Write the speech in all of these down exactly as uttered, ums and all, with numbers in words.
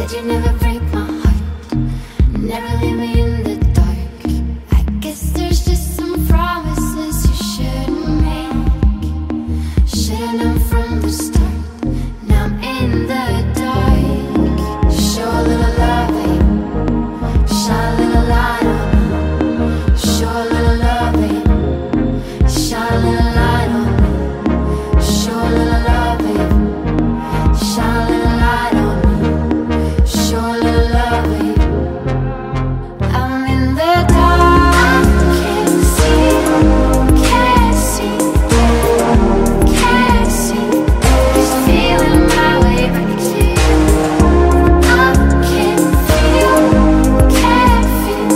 Said you'd never break my heart, never leave me in the dark. I guess there's just some promises you shouldn't make. Should've known from the start, now I'm in the dark. Show a little love, babe, shine a little light on me. Show a little love, babe, shine a little light on me. Show a little love, babe, shine a little light on me. Show a little love, babe. I'm in the dark, can't see, can't see, can't see. Just feeling my way back to you. I can't feel, can't feel,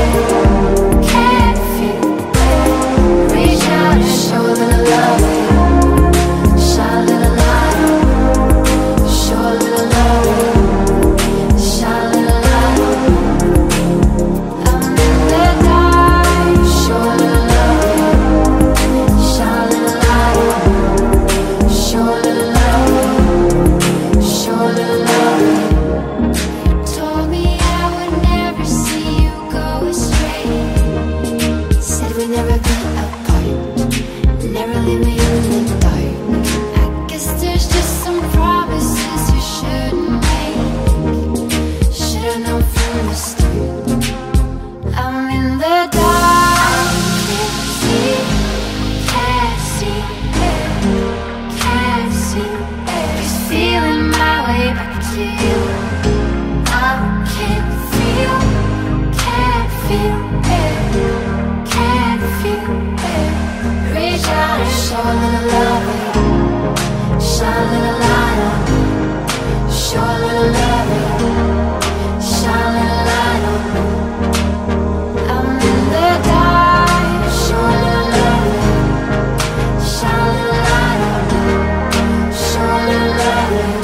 can't feel. Reach out and show a little love, babe. Shine a little light on me. Show a little love, babe. Shine a little light on me. I'm in the dark. Show a little love, babe. Shine a little light on me. Show a little love, babe. Show a little love, babe. You told me I would never see you go astray. Said we'd never be apart, never leave me in the dark. I guess there's just some promises you shouldn't make. Should've known from the start. I'm in the dark, can't see, can't see, can't see. Just feeling my way back to you. I can't feel, can't feel, can't feel. Reach out and show a little love, babe. Shine a little light on me. Show a little love, babe. Shine a little light on me. I'm in the dark. Show a little love, babe. Shine a little light on me. Show a little love, babe.